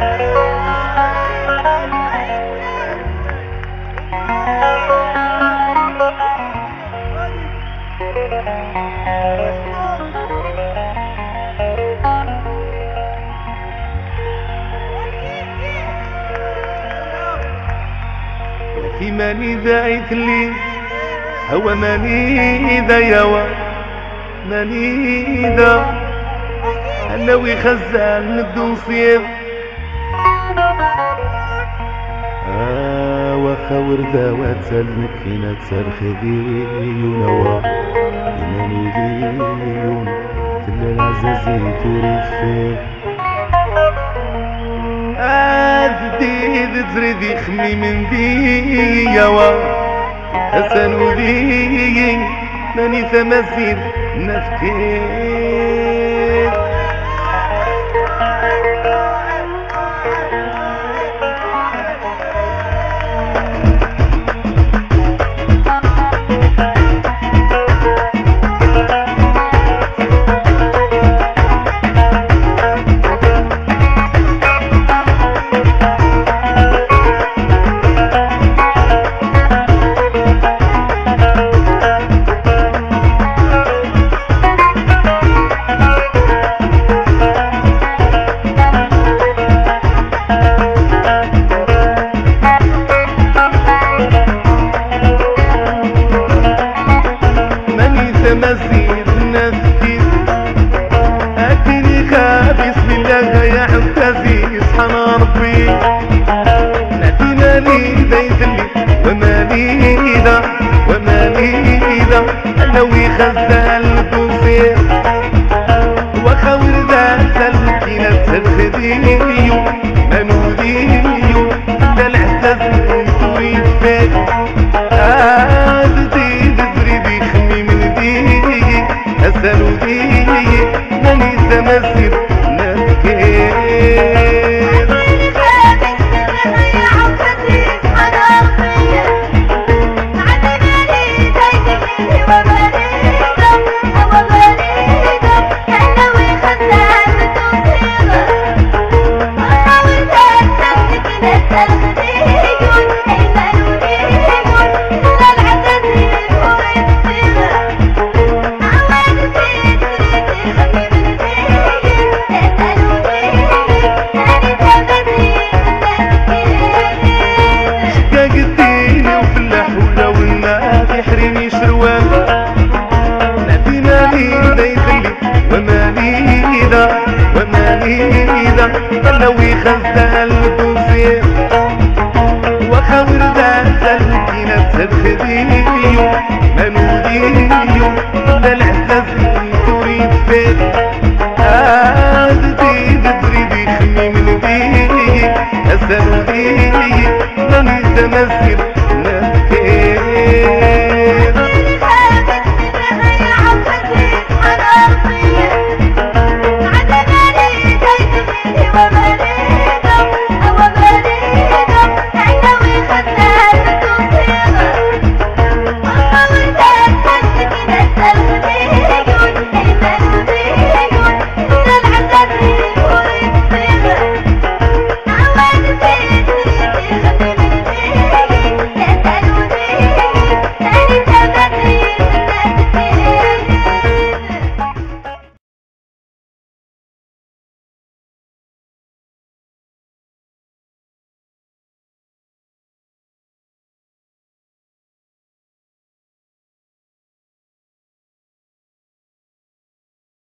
في ماني ذايت لي هو ماني ذا يوا ماني ذا انا ويخزان الدوسير واخا ورده واتسلمك فينا تصرخي ونوا ماني ديون تلا العزازي تريد فيه جديد تريد خمي من دي يوا حسن ودي ماني ثمازين نفكير مزيد نفسي أكني خابس بالله يا عزيز سبحان ربي نادينا لي بيت لي ومالي ذا أنا ويخزال دوسير وخور ذا سلكينا تسرخديو منوديو لا العزاز تريد فيك سلودي ماني تمسي